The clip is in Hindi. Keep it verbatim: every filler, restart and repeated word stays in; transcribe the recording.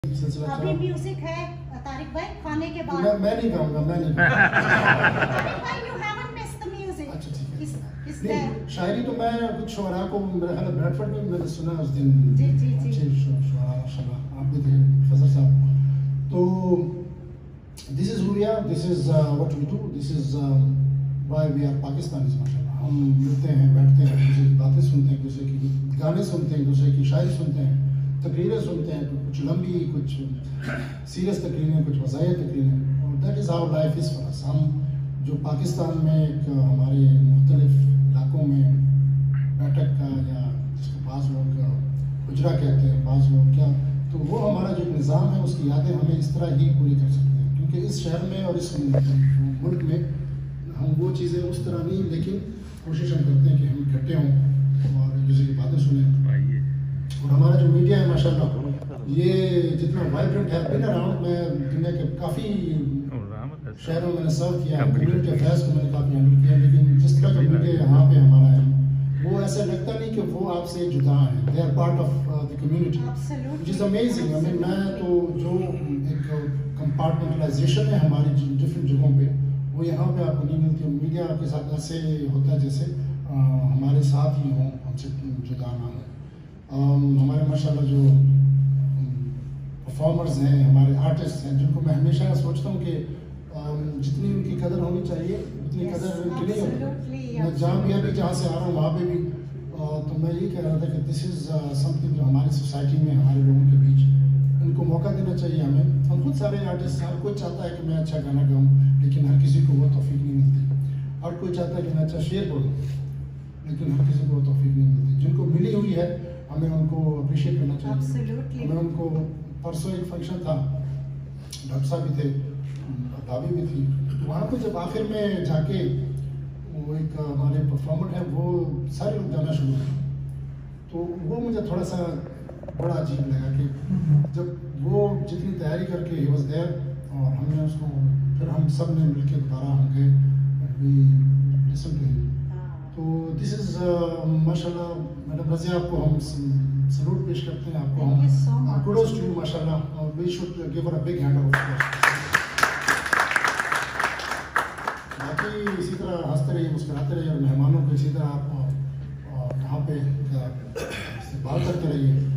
अभी म्यूजिक है तारिक भाई खाने के बाद। मैं, मैं नहीं गाऊंगा, मैं नहीं तारिक भाई you haven't missed the music। अच्छा ठीक है। किस किस नहीं, शायरी तो मैं कुछ शुअरा को मेरे ख्याल ब्रैडफोर्ड में मैंने सुना उस दिन। जी जी जी। अच्छे शुअरा माशाल्लाह, आप भी थे फजल साहब। तो this is who we are, this is what we do, this is why we are Pakistanis माशाल्लाह। हम मिलते हैं, बैठते हैं, एक दूसरे की बातें सुनते हैं, एक दूसरे की गाने सुनते हैं, एक दूसरे की शायरी सुनते हैं, तकरीरें सुनते हैं, कुछ लंबी, कुछ सीरियस तकरीरें, कुछ वज़ाइया तकरीरें। और that is how life is for us. हम जो पाकिस्तान में एक हमारे मुख्तलिफ इलाकों में बैठक का या जिसको बाज़ लोग हुजरा कहते हैं, बाज़ लोग क्या, तो वो हमारा जो निज़ाम है उसकी यादें हमें इस तरह ही पूरी कर सकते हैं। क्योंकि इस शहर में और इस मुल्क में हम वो चीज़ें उस तरह नहीं, लेकिन कोशिश हम करते हैं कि हम इकट्ठे हों और एक दूसरे की बातें सुनें। और हमारा जो मीडिया है माशाल्लाह ये जितना वाइब्रेंट है, बिन अराउंड में दुनिया के काफ़ी शहरों में मैंने सर्व किया, कम्युनिटी अफेयर्स को मैंने काफ़ी हैंडल किया, लेकिन जिस तरह का मीडिया यहाँ पे हमारा है वो ऐसा लगता नहीं कि वो आपसे जुदा हैं। They are part of the community which is amazing. I mean मैं तो जो एक कंपार्टमेंटलाइजेशन है हमारी डिफरेंट जगहों पे, वो यहाँ पे आपको नहीं मिलती। मीडिया आपके साथ ऐसे होता है जैसे आ, हमारे साथ ही हों, हमसे जुदा ना हो। Um, हमारे माशाल्लाह जो परफॉर्मर्स हैं, हमारे आर्टिस्ट हैं, जिनको मैं हमेशा सोचता हूँ कि um, जितनी उनकी कदर होनी चाहिए उतनी yes, कदर उनकी नहीं होती। मैं जहाँ भी अभी जहाँ से आ रहा हूँ वहाँ पे भी uh, तो मैं यही कह रहा था कि दिस इज़ समथिंग जो हमारी सोसाइटी में हमारे लोगों के बीच उनको मौका देना चाहिए हमें। हम खुद सारे आर्टिस्ट, हर कोई चाहता है कि मैं अच्छा गाना गाऊँ, लेकिन हर किसी को वो तौफीक नहीं मिलती। हर कोई चाहता है कि मैं अच्छा शेर बोलूँ, लेकिन हर किसी को वो तौफीक नहीं मिलती। जिनको मिली हुई है हमें उनको अप्रिशिएट करना चाहिए। Absolutely. हमें उनको, परसों एक फंक्शन था, डॉक्टर साहब भी थे, भाभी भी थी, तो वहाँ पे जब आखिर में जाके वो एक हमारे परफॉर्मर है वो सारे लोग गाना शुरू किए, तो वो मुझे थोड़ा सा बड़ा अजीब लगा कि जब वो जितनी तैयारी करके ही वॉज देयर और हमने उसको, फिर हम सब ने मिल के दोबारा हम गए लिसन टू हिम। तो दिस इज़ माशाल्लाह मैडम रज़िया, आपको हम सलूट पेश करते हैं, आपको हम कुडोज टू यू माशाल्लाह, और we should give her a big hand of बाकी इसी तरह हंसते रहिए, मुस्कुराते रहिए और मेहमानों को इसी तरह आप यहाँ पे इस्तेमाल करते रहिए।